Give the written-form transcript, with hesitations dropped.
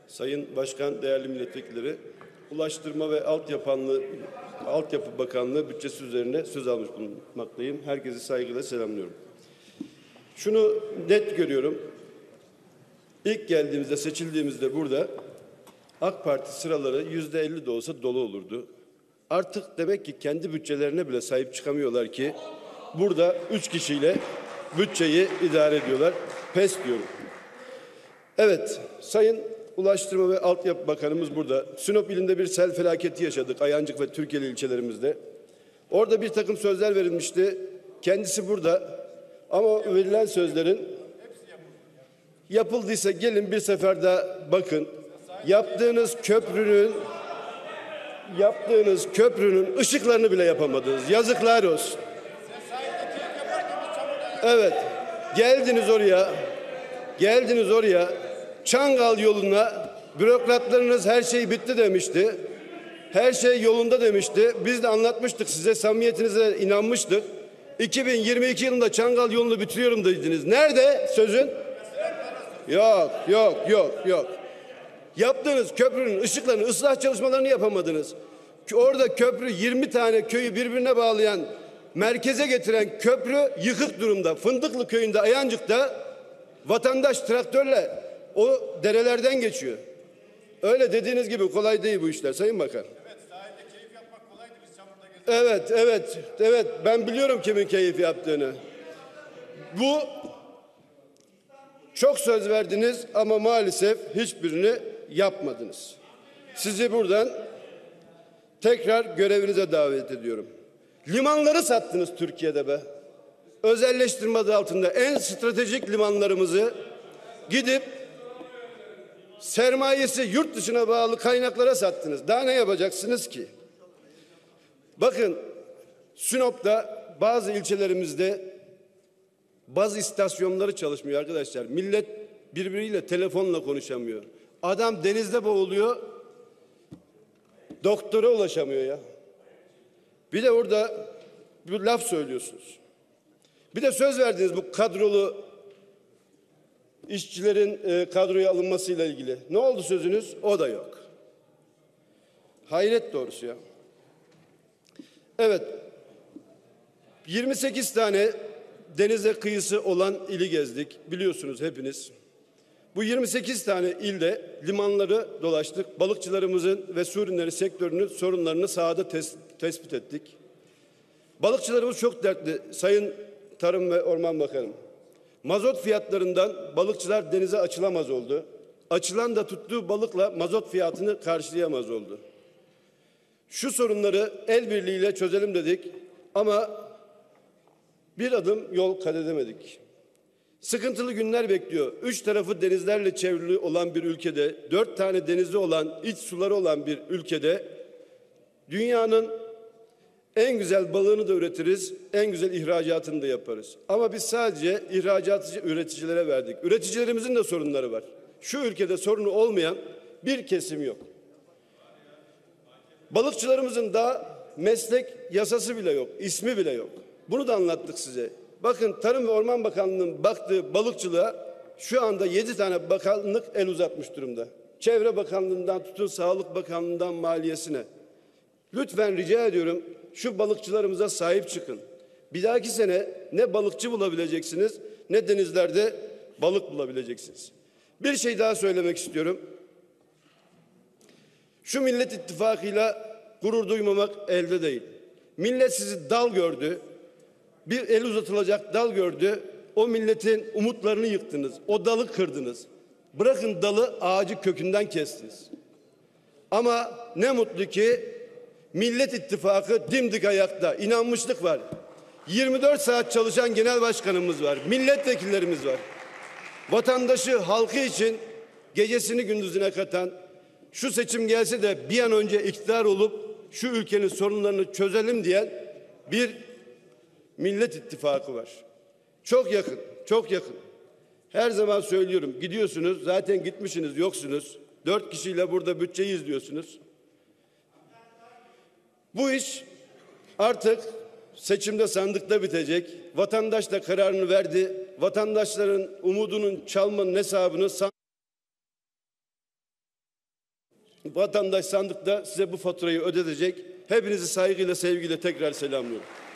Sayın Başkan, değerli milletvekilleri, Ulaştırma ve Altyapı Bakanlığı bütçesi üzerine söz almış bulunmaktayım. Herkesi saygıyla selamlıyorum. Şunu net görüyorum. İlk geldiğimizde, seçildiğimizde burada AK Parti sıraları %50 de olsa dolu olurdu. Artık demek ki kendi bütçelerine bile sahip çıkamıyorlar ki burada 3 kişiyle bütçeyi idare ediyorlar. Pes diyorum. Evet, Sayın Ulaştırma ve Altyapı Bakanımız burada. Sinop ilinde bir sel felaketi yaşadık Ayancık ve Türkeli ilçelerimizde. Orada bir takım sözler verilmişti. Kendisi burada ama verilen sözlerin yapıldıysa gelin bir sefer daha bakın. Yaptığınız köprünün ışıklarını bile yapamadınız. Yazıklar olsun. Evet, geldiniz oraya, Çangal yoluna bürokratlarınız her şey bitti demişti. Her şey yolunda demişti. Biz de anlatmıştık size, samimiyetinize inanmıştık. 2022 yılında Çangal yolunu bitiriyorum dediniz. Nerede sözün? Yok. Yaptığınız köprünün ışıklarını, ıslah çalışmalarını yapamadınız. Orada köprü 20 tane köyü birbirine bağlayan, merkeze getiren köprü yıkık durumda. Fındıklı köyünde, Ayancık'ta vatandaş traktörle o derelerden geçiyor. Öyle dediğiniz gibi kolay değil bu işler Sayın Bakan. Evet, sahilde keyif yapmak kolaydı, biz çamurda gezdik. Evet, ben biliyorum kimin keyif yaptığını. Bu çok söz verdiniz ama maalesef hiçbirini yapmadınız. Sizi buradan tekrar görevinize davet ediyorum. Limanları sattınız Türkiye'de be. Özelleştirme adı altında en stratejik limanlarımızı gidip sermayesi yurt dışına bağlı kaynaklara sattınız. Daha ne yapacaksınız ki? Bakın, Sinop'ta bazı ilçelerimizde bazı istasyonları çalışmıyor arkadaşlar. Millet birbiriyle telefonla konuşamıyor. Adam denizde boğuluyor, doktora ulaşamıyor ya. Bir de orada bir laf söylüyorsunuz. Bir de söz verdiniz bu kadrolu işçilerin kadroya alınmasıyla ilgili. Ne oldu sözünüz? O da yok. Hayret doğrusu ya. Evet, 28 tane denize kıyısı olan ili gezdik. Biliyorsunuz hepiniz. Bu 28 tane ilde limanları dolaştık. Balıkçılarımızın ve su ürünleri sektörünün sorunlarını sahada tespit ettik. Balıkçılarımız çok dertli. Sayın Tarım ve Orman Bakanım. Mazot fiyatlarından balıkçılar denize açılamaz oldu. Açılan da tuttuğu balıkla mazot fiyatını karşılayamaz oldu. Şu sorunları el birliğiyle çözelim dedik ama bir adım yol kat edemedik. Sıkıntılı günler bekliyor. 3 tarafı denizlerle çevrili olan bir ülkede, 4 tane denizi olan, iç suları olan bir ülkede dünyanın en güzel balığını da üretiriz, en güzel ihracatını da yaparız. Ama biz sadece ihracatçı üreticilere verdik. Üreticilerimizin de sorunları var. Şu ülkede sorunu olmayan bir kesim yok. Balıkçılarımızın da meslek yasası bile yok, ismi bile yok. Bunu da anlattık size. Bakın, Tarım ve Orman Bakanlığı'nın baktığı balıkçılığa şu anda 7 tane bakanlık el uzatmış durumda. Çevre Bakanlığı'ndan tutun, Sağlık Bakanlığı'ndan maliyesine. Lütfen rica ediyorum, şu balıkçılarımıza sahip çıkın. Bir dahaki sene ne balıkçı bulabileceksiniz ne denizlerde balık bulabileceksiniz. Bir şey daha söylemek istiyorum. Şu Millet İttifakı'yla gurur duymamak elde değil. Millet sizi dal gördü. Bir el uzatılacak dal gördü. O milletin umutlarını yıktınız. O dalı kırdınız. Bırakın dalı, ağacı kökünden kestiniz. Ama ne mutlu ki Millet İttifakı dimdik ayakta. İnanmışlık var. 24 saat çalışan genel başkanımız var. Milletvekillerimiz var. Vatandaşı, halkı için gecesini gündüzüne katan, şu seçim gelse de bir an önce iktidar olup şu ülkenin sorunlarını çözelim diyen bir Millet İttifakı var. Çok yakın, çok yakın. Her zaman söylüyorum, gidiyorsunuz, zaten gitmişsiniz, yoksunuz. 4 kişiyle burada bütçeyi izliyorsunuz. Bu iş artık seçimde, sandıkta bitecek. Vatandaş da kararını verdi. Vatandaşların umudunun çalmanın hesabını Vatandaş sandıkta size bu faturayı ödetecek. Hepinizi saygıyla, sevgiyle tekrar selamlıyorum.